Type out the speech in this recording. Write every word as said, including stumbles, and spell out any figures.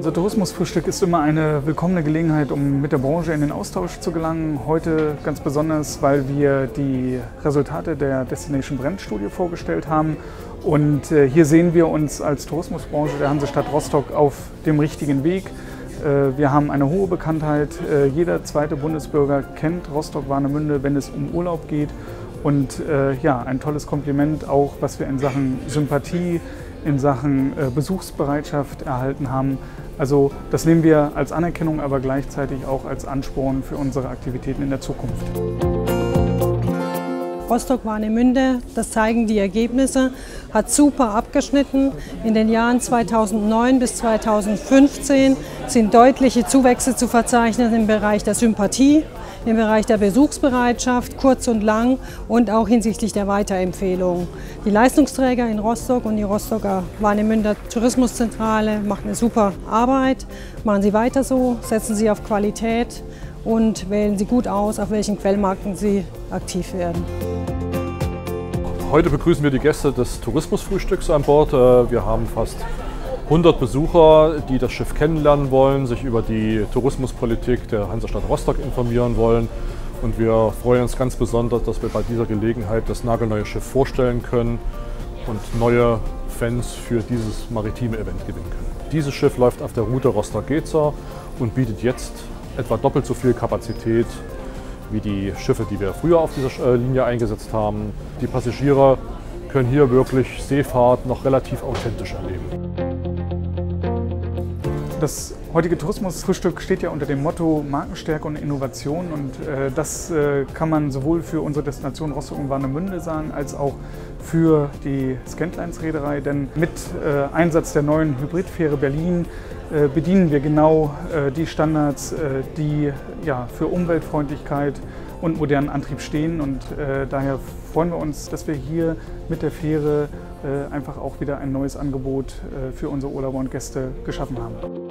Unser Tourismusfrühstück ist immer eine willkommene Gelegenheit, um mit der Branche in den Austausch zu gelangen. Heute ganz besonders, weil wir die Resultate der Destination Brand Studie vorgestellt haben. Und hier sehen wir uns als Tourismusbranche der Hansestadt Rostock auf dem richtigen Weg. Wir haben eine hohe Bekanntheit. Jeder zweite Bundesbürger kennt Rostock-Warnemünde, wenn es um Urlaub geht. Und ja, ein tolles Kompliment auch, was wir in Sachen Sympathie, in Sachen Besuchsbereitschaft erhalten haben. Also das nehmen wir als Anerkennung, aber gleichzeitig auch als Ansporn für unsere Aktivitäten in der Zukunft. Rostock-Warnemünde, das zeigen die Ergebnisse, hat super abgeschnitten. In den Jahren zweitausendneun bis zweitausendfünfzehn sind deutliche Zuwächse zu verzeichnen im Bereich der Sympathie, im Bereich der Besuchsbereitschaft, kurz und lang und auch hinsichtlich der Weiterempfehlung. Die Leistungsträger in Rostock und die Rostocker Warnemünder Tourismuszentrale machen eine super Arbeit. Machen Sie weiter so, setzen Sie auf Qualität und wählen Sie gut aus, auf welchen Quellmarken Sie aktiv werden. Heute begrüßen wir die Gäste des Tourismusfrühstücks an Bord. Wir haben fast hundert Besucher, die das Schiff kennenlernen wollen, sich über die Tourismuspolitik der Hansestadt Rostock informieren wollen. Und wir freuen uns ganz besonders, dass wir bei dieser Gelegenheit das nagelneue Schiff vorstellen können und neue Fans für dieses maritime Event gewinnen können. Dieses Schiff läuft auf der Route Rostock-Gedser und bietet jetzt etwa doppelt so viel Kapazität wie die Schiffe, die wir früher auf dieser Linie eingesetzt haben. Die Passagiere können hier wirklich Seefahrt noch relativ authentisch erleben. Das heutige Tourismusfrühstück steht ja unter dem Motto Markenstärke und Innovation, und äh, das äh, kann man sowohl für unsere Destination Rostock und Warnemünde sagen, als auch für die Scantlines-Reederei, denn mit äh, Einsatz der neuen Hybridfähre Berlin äh, bedienen wir genau äh, die Standards, äh, die ja, für Umweltfreundlichkeit und modernen Antrieb stehen, und äh, daher freuen wir uns, dass wir hier mit der Fähre äh, einfach auch wieder ein neues Angebot äh, für unsere Urlauber und Gäste geschaffen haben.